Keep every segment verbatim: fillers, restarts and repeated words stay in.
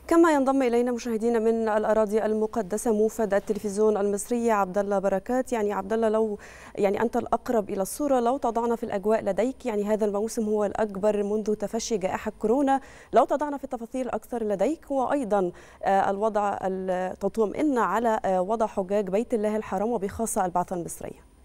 كما ينضم إلينا مشاهدينا من الأراضي المقدسة موفد التلفزيون المصري عبد الله بركات. يعني عبد الله، لو يعني أنت الأقرب إلى الصورة، لو تضعنا في الأجواء لديك، يعني هذا الموسم هو الأكبر منذ تفشي جائحة كورونا، لو تضعنا في التفاصيل أكثر لديك، وأيضا الوضع تطمئن على وضع حجاج بيت الله الحرام وبخاصة البعثة المصرية.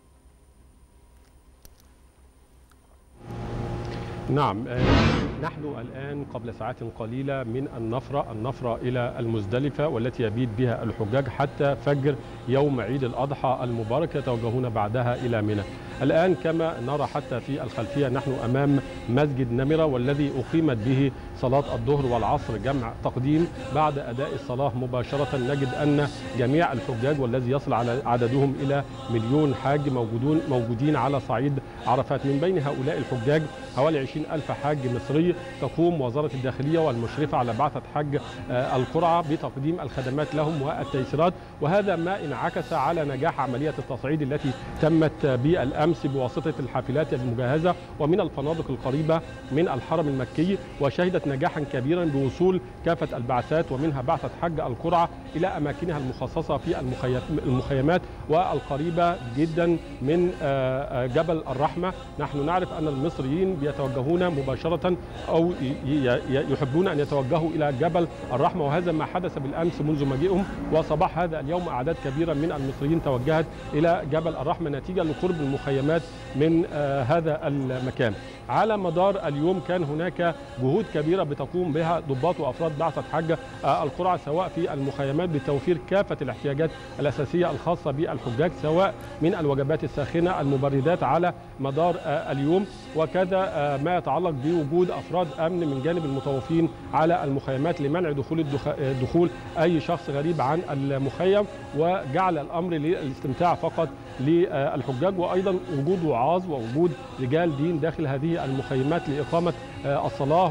نعم، نحن الآن قبل ساعات قليلة من النفرة النفرة إلى المزدلفة، والتي يبيت بها الحجاج حتى فجر يوم عيد الأضحى المبارك، يتوجهون بعدها إلى منى. الآن كما نرى حتى في الخلفية نحن أمام مسجد نمرة، والذي أقيمت به صلاة الظهر والعصر جمع تقديم. بعد أداء الصلاة مباشرة نجد أن جميع الحجاج، والذي يصل على عددهم إلى مليون حاج، موجودون موجودين على صعيد عرفات. من بين هؤلاء الحجاج حوالي عشرين ألف حاج مصري، تقوم وزارة الداخلية والمشرفة على بعثة حج القرعة بتقديم الخدمات لهم والتيسيرات، وهذا ما انعكس على نجاح عملية التصعيد التي تمت بالأمس بواسطة الحافلات المجهزة ومن الفنادق القريبة من الحرم المكي، وشهدت نجاحا كبيرا بوصول كافة البعثات ومنها بعثة حج القرعة إلى أماكنها المخصصة في المخيمات والقريبة جدا من جبل الرحمة. نحن نعرف أن المصريين يتوجهون مباشرة أو يحبون أن يتوجهوا إلى جبل الرحمة، وهذا ما حدث بالأمس منذ مجيئهم. وصباح هذا اليوم أعداد كبيرة من المصريين توجهت إلى جبل الرحمة نتيجة لقرب المخيمات من آه هذا المكان. على مدار اليوم كان هناك جهود كبيرة بتقوم بها ضباط وأفراد بعثة حج آه القرعة، سواء في المخيمات بتوفير كافة الاحتياجات الأساسية الخاصة بالحجاج، سواء من الوجبات الساخنة، المبردات على مدار آه اليوم، وكذا آه ما يتعلق بوجود أفراد أمن من جانب المطوفين على المخيمات لمنع دخول دخول أي شخص غريب عن المخيم، وجعل الأمر للاستمتاع فقط للحجاج، وأيضا وجود وعاظ ووجود رجال دين داخل هذه المخيمات لإقامة الصلاة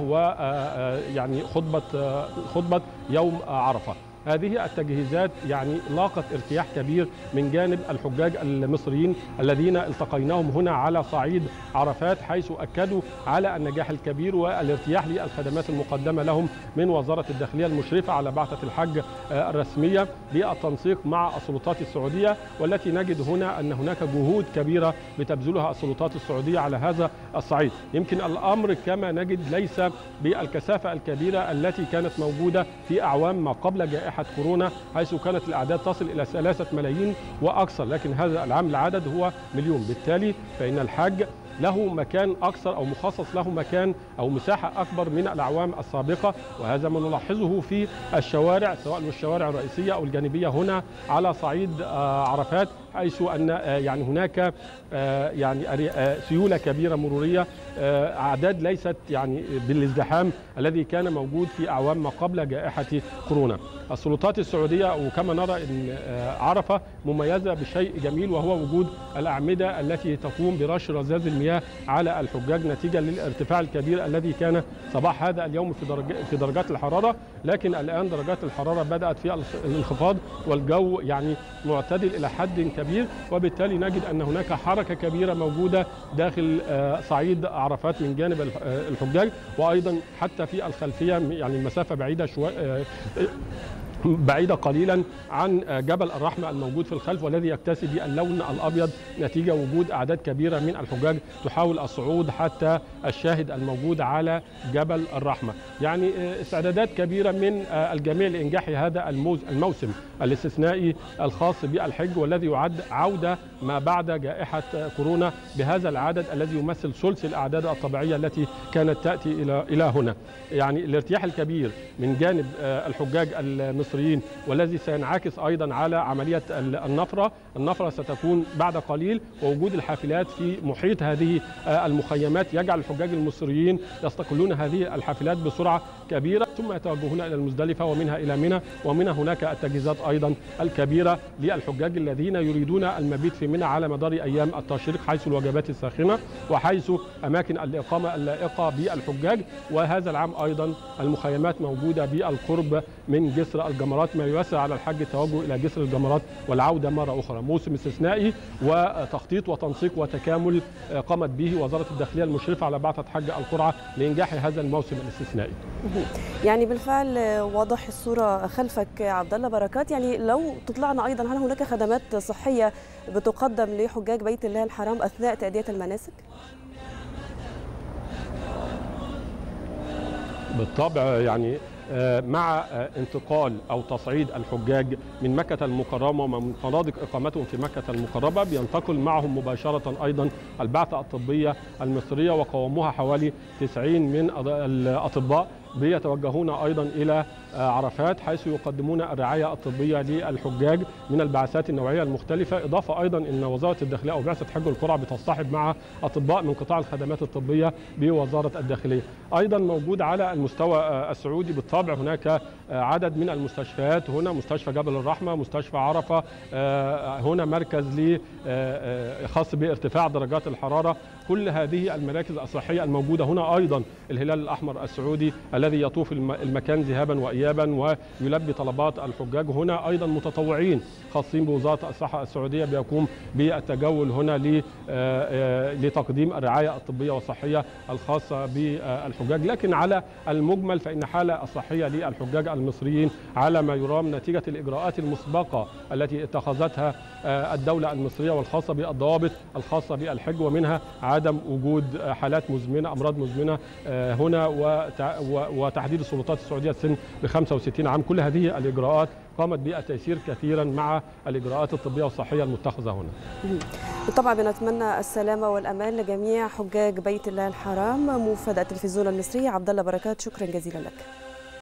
ويعني خطبة خطبة يوم عرفة. هذه التجهيزات يعني لاقت ارتياح كبير من جانب الحجاج المصريين الذين التقيناهم هنا على صعيد عرفات، حيث أكدوا على النجاح الكبير والارتياح للخدمات المقدمة لهم من وزارة الداخلية المشرفة على بعثة الحج الرسمية بالتنسيق مع السلطات السعودية، والتي نجد هنا أن هناك جهود كبيرة بتبذلها السلطات السعودية على هذا الصعيد. يمكن الأمر كما نجد ليس بالكثافة الكبيرة التي كانت موجودة في أعوام ما قبل جائحة كورونا، حيث كانت الأعداد تصل إلى ثلاثة ملايين وأكثر، لكن هذا العام العدد هو مليون. بالتالي فإن الحج له مكان أكثر أو مخصص له مكان أو مساحة أكبر من الأعوام السابقة، وهذا ما نلاحظه في الشوارع، سواء الشوارع الرئيسية أو الجانبية هنا على صعيد عرفات، حيث أن يعني هناك يعني سيولة كبيرة مرورية، أعداد ليست يعني بالازدحام الذي كان موجود في أعوام ما قبل جائحة كورونا. السلطات السعودية وكما نرى أن عرفة مميزة بشيء جميل، وهو وجود الأعمدة التي تقوم برش رذاذ المياه على الحجاج نتيجة للارتفاع الكبير الذي كان صباح هذا اليوم في درجة في درجات الحرارة، لكن الآن درجات الحرارة بدأت في الانخفاض والجو يعني معتدل إلى حد كبير، وبالتالي نجد أن هناك حركة كبيرة موجودة داخل صعيد عرفات من جانب الحجاج، وأيضا حتى في الخلفية يعني المسافة بعيدة شوية بعيدة قليلا عن جبل الرحمة الموجود في الخلف، والذي يكتسي باللون الأبيض نتيجة وجود أعداد كبيرة من الحجاج تحاول الصعود حتى الشاهد الموجود على جبل الرحمة. يعني استعدادات كبيرة من الجميع لإنجاح هذا الموسم الاستثنائي الخاص بالحج، والذي يعد عودة ما بعد جائحة كورونا بهذا العدد الذي يمثل ثلث الأعداد الطبيعية التي كانت تأتي إلى إلى هنا. يعني الارتياح الكبير من جانب الحجاج المصريين، والذي سينعكس أيضا على عملية النفرة. النفرة ستكون بعد قليل، ووجود الحافلات في محيط هذه المخيمات يجعل الحجاج المصريين يستقلون هذه الحافلات بسرعة كبيرة، ثم يتوجهون إلى المزدلفة ومنها إلى منى، ومن هناك التجهيزات أيضا الكبيرة للحجاج الذين يريدون المبيت في منى على مدار أيام التشريق، حيث الوجبات الساخنة وحيث أماكن الإقامة اللائقة بالحجاج. وهذا العام أيضا المخيمات موجودة بالقرب من جسر البحر الجمرات ما ييسر على الحج التوجه إلى جسر الجمرات والعودة مرة أخرى. موسم استثنائي وتخطيط وتنسيق وتكامل قامت به وزارة الداخلية المشرفة على بعثة حج القرعة لإنجاح هذا الموسم الاستثنائي. يعني بالفعل واضح الصورة خلفك عبد الله بركات. يعني لو تطلعنا أيضا، هل هناك خدمات صحية بتقدم لحجاج بيت الله الحرام أثناء تأدية المناسك؟ بالطبع، يعني مع انتقال أو تصعيد الحجاج من مكة المكرمة ومن مناطق إقامتهم في مكة المكرمة بينتقل معهم مباشرة أيضا البعثة الطبية المصرية، وقوامها حوالي تسعين من الأطباء بيتوجهون أيضا إلى عرفات، حيث يقدمون الرعاية الطبية للحجاج من البعثات النوعية المختلفة. إضافة أيضا أن وزارة الداخلية أو بعثة حج القرعة بتصطحب مع أطباء من قطاع الخدمات الطبية بوزارة الداخلية. أيضا موجود على المستوى السعودي بالطبع هناك عدد من المستشفيات، هنا مستشفى جبل الرحمة، مستشفى عرفة، هنا مركز خاص بارتفاع درجات الحرارة. كل هذه المراكز الصحية الموجودة هنا. أيضا الهلال الأحمر السعودي الذي يطوف المكان ذهابا وإيابا ويلبي طلبات الحجاج. هنا أيضا متطوعين خاصين بوزارة الصحة السعودية بيقوم بالتجول هنا لتقديم الرعاية الطبية والصحية الخاصة بالحجاج. لكن على المجمل فإن حالة الصحية للحجاج المصريين على ما يرام نتيجة الإجراءات المسبقة التي اتخذتها الدولة المصرية والخاصة بالضوابط الخاصة بالحج، ومنها عدم وجود حالات مزمنة، أمراض مزمنة هنا، وتحديد السلطات السعودية السن ب خمسة وستين عام. كل هذه الإجراءات قامت بالتيسير كثيرا مع الإجراءات الطبية والصحية المتخذة هنا. بالطبع بنتمنى السلامة والأمان لجميع حجاج بيت الله الحرام. موفد التلفزيون المصري عبد الله بركات، شكرا جزيلا لك.